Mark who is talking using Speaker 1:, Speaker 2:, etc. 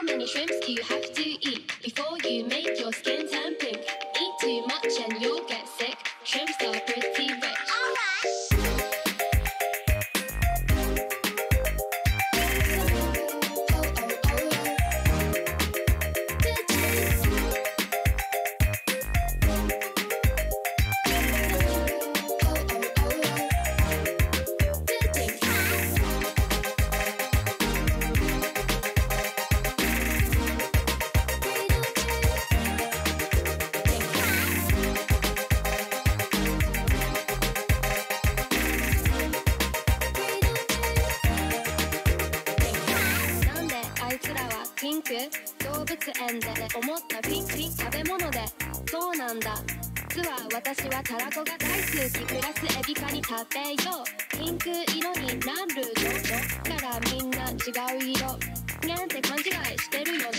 Speaker 1: How many shrimps do you have to eat before you make your skin turn pink? Eat too much and you'll get sick. Shrimps are pretty rich.ピンク動物園で思ったピンク食べ物でそうなんだ実は私はたらこが大好きプラスエビカニ食べようピンク色になるのだからみんな違う色なんて勘違いしてるよ